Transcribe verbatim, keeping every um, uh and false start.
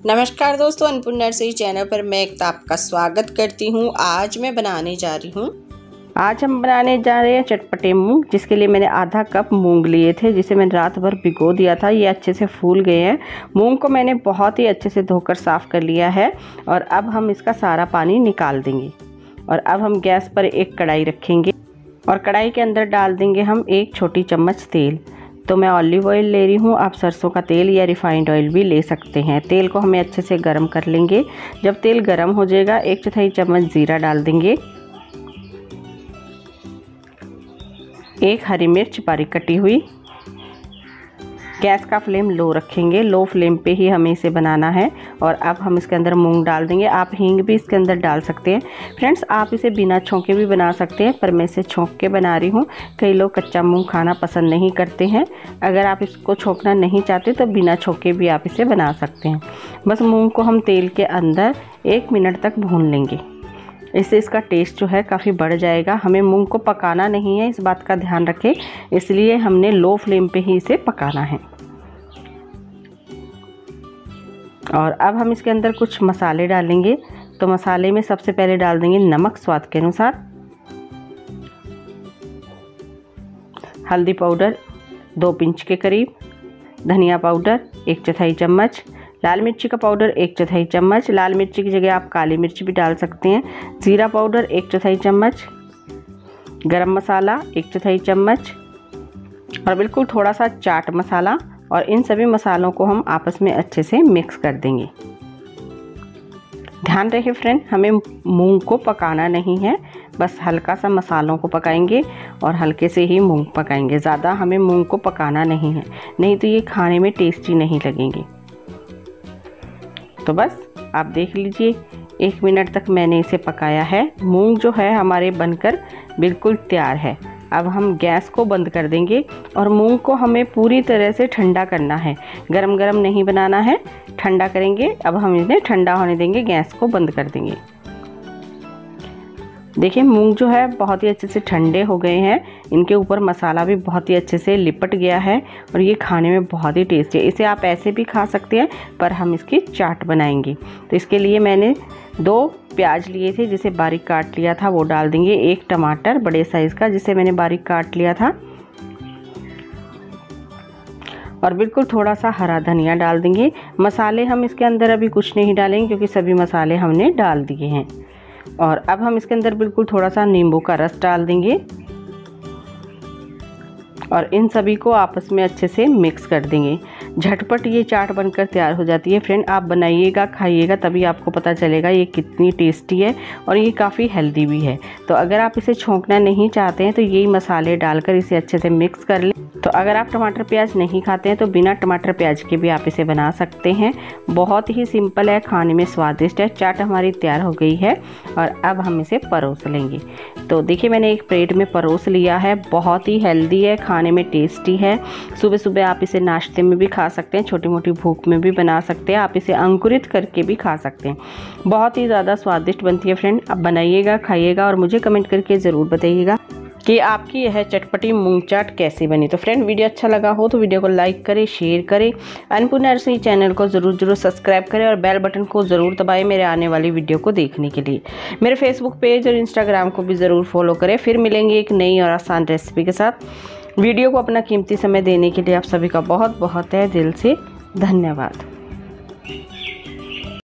नमस्कार दोस्तों, अन्नपूर्णा रसोई चैनल पर मैं एक आपका स्वागत करती हूँ। आज मैं बनाने जा रही हूँ आज हम बनाने जा रहे हैं चटपटे मूंग, जिसके लिए मैंने आधा कप मूंग लिए थे, जिसे मैंने रात भर भिगो दिया था। ये अच्छे से फूल गए हैं। मूंग को मैंने बहुत ही अच्छे से धोकर साफ़ कर लिया है और अब हम इसका सारा पानी निकाल देंगे। और अब हम गैस पर एक कढ़ाई रखेंगे और कढ़ाई के अंदर डाल देंगे हम एक छोटी चम्मच तेल। तो मैं ऑलिव ऑयल ले रही हूँ, आप सरसों का तेल या रिफाइंड ऑयल भी ले सकते हैं। तेल को हमें अच्छे से गर्म कर लेंगे। जब तेल गर्म हो जाएगा, एक चौथाई चम्मच जीरा डाल देंगे, एक हरी मिर्च बारीक कटी हुई। गैस का फ्लेम लो रखेंगे, लो फ्लेम पे ही हमें इसे बनाना है। और अब हम इसके अंदर मूंग डाल देंगे। आप हींग भी इसके अंदर डाल सकते हैं। फ्रेंड्स, आप इसे बिना छौंके भी बना सकते हैं, पर मैं इसे छौंक के बना रही हूँ। कई लोग कच्चा मूंग खाना पसंद नहीं करते हैं। अगर आप इसको छौंकना नहीं चाहते तो बिना छौंके भी आप इसे बना सकते हैं। बस मूंग को हम तेल के अंदर एक मिनट तक भून लेंगे। इससे इसका टेस्ट जो है काफ़ी बढ़ जाएगा। हमें मूंग को पकाना नहीं है, इस बात का ध्यान रखें, इसलिए हमने लो फ्लेम पे ही इसे पकाना है। और अब हम इसके अंदर कुछ मसाले डालेंगे। तो मसाले में सबसे पहले डाल देंगे नमक स्वाद के अनुसार, हल्दी पाउडर दो पिंच के करीब, धनिया पाउडर एक चौथाई चम्मच, लाल मिर्ची का पाउडर एक चौथाई चम्मच, लाल मिर्ची की जगह आप काली मिर्च भी डाल सकते हैं, जीरा पाउडर एक चौथाई चम्मच, गरम मसाला एक चौथाई चम्मच और बिल्कुल थोड़ा सा चाट मसाला। और इन सभी मसालों को हम आपस में अच्छे से मिक्स कर देंगे। ध्यान रहे फ्रेंड, हमें मूंग को पकाना नहीं है, बस हल्का सा मसालों को पकाएंगे और हल्के से ही मूंग पकाएंगे। ज़्यादा हमें मूंग को पकाना नहीं है, नहीं तो ये खाने में टेस्टी नहीं लगेंगे। तो बस आप देख लीजिए, एक मिनट तक मैंने इसे पकाया है। मूंग जो है हमारे बनकर बिल्कुल तैयार है। अब हम गैस को बंद कर देंगे और मूंग को हमें पूरी तरह से ठंडा करना है। गरम गरम नहीं बनाना है, ठंडा करेंगे। अब हम इन्हें ठंडा होने देंगे, गैस को बंद कर देंगे। देखिए, मूंग जो है बहुत ही अच्छे से ठंडे हो गए हैं। इनके ऊपर मसाला भी बहुत ही अच्छे से लिपट गया है और ये खाने में बहुत ही टेस्टी है। इसे आप ऐसे भी खा सकते हैं, पर हम इसकी चाट बनाएंगे। तो इसके लिए मैंने दो प्याज लिए थे, जिसे बारीक काट लिया था, वो डाल देंगे। एक टमाटर बड़े साइज़ का, जिसे मैंने बारीक काट लिया था, और बिल्कुल थोड़ा सा हरा धनिया डाल देंगे। मसाले हम इसके अंदर अभी कुछ नहीं डालेंगे, क्योंकि सभी मसाले हमने डाल दिए हैं। और अब हम इसके अंदर बिल्कुल थोड़ा सा नींबू का रस डाल देंगे और इन सभी को आपस में अच्छे से मिक्स कर देंगे। झटपट ये चाट बनकर तैयार हो जाती है। फ्रेंड, आप बनाइएगा, खाइएगा, तभी आपको पता चलेगा ये कितनी टेस्टी है और ये काफ़ी हेल्दी भी है। तो अगर आप इसे छौंकना नहीं चाहते हैं तो यही मसाले डालकर इसे अच्छे से मिक्स कर लें। तो अगर आप टमाटर प्याज नहीं खाते हैं तो बिना टमाटर प्याज के भी आप इसे बना सकते हैं। बहुत ही सिंपल है, खाने में स्वादिष्ट है। चाट हमारी तैयार हो गई है और अब हम इसे परोस लेंगे। तो देखिए, मैंने एक प्लेट में परोस लिया है। बहुत ही हेल्दी है, खाने में टेस्टी है। सुबह सुबह आप इसे नाश्ते में भी खा सकते हैं, छोटी मोटी भूख में भी बना सकते हैं। आप इसे अंकुरित करके भी खा सकते हैं। बहुत ही ज़्यादा स्वादिष्ट बनती है। फ्रेंड, आप बनाइएगा, खाइएगा और मुझे कमेंट करके ज़रूर बताइएगा कि आपकी यह चटपटी मूंग चाट कैसी बनी। तो फ्रेंड, वीडियो अच्छा लगा हो तो वीडियो को लाइक करें, शेयर करें। अन्नपूर्णा रसोई चैनल को ज़रूर ज़रूर सब्सक्राइब करें और बेल बटन को ज़रूर दबाएं मेरे आने वाली वीडियो को देखने के लिए। मेरे फेसबुक पेज और इंस्टाग्राम को भी ज़रूर फॉलो करें। फिर मिलेंगे एक नई और आसान रेसिपी के साथ। वीडियो को अपना कीमती समय देने के लिए आप सभी का बहुत बहुत है दिल से धन्यवाद।